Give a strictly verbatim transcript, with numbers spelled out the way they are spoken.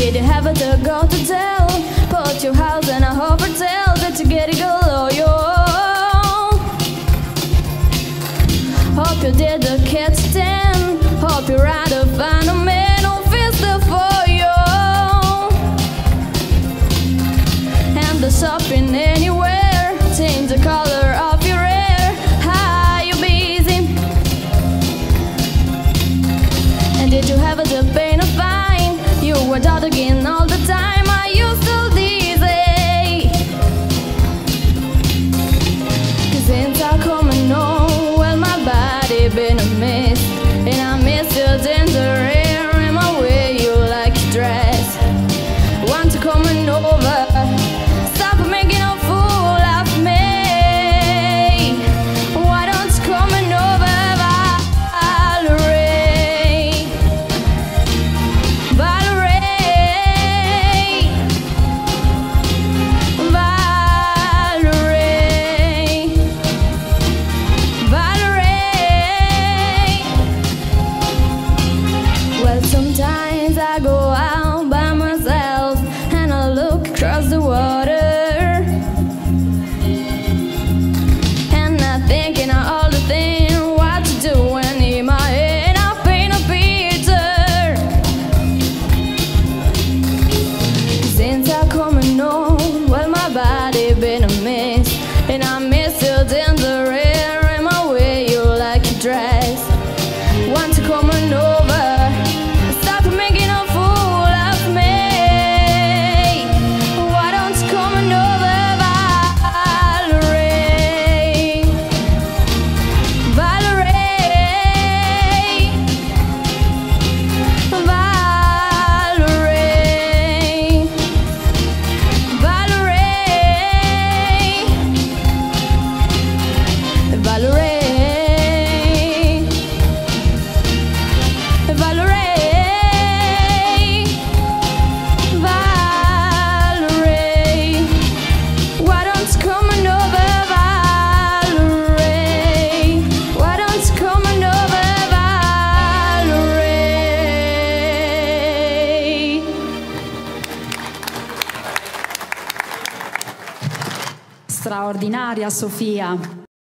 Did you have to go to tell? Put your house in a hotel that you get it go yo. Hope you did the cat stand. Hope you rather find a man who feels there for you. And the shopping anywhere, change the color of your hair. Are you busy? And did you have the pain of fine? You were out again all the time. Are you still dizzy? Cause since I come and know, well my body been a mess. And I miss your ginger hair and my way you like your dress. Want to come and over, stop making a fool of me. Why don't you come and over, Valerie? Valerie, Valerie, Valerie. Well, sometimes I go out by myself and I look across the water, and I'm thinking of all the things what to do when in my head I paint a picture. Since I come and know, well my body been a mess. And I miss your ginger hair and my way you like your dress. Want to come and over, stop making a fool of me. Why don't you come and over, Valerie? Valerie, Valerie, Valerie, Valerie. Valerie, Valerie, why don't you come on over, Valerie? Why don't you come on over, Valerie? Straordinaria Sofia.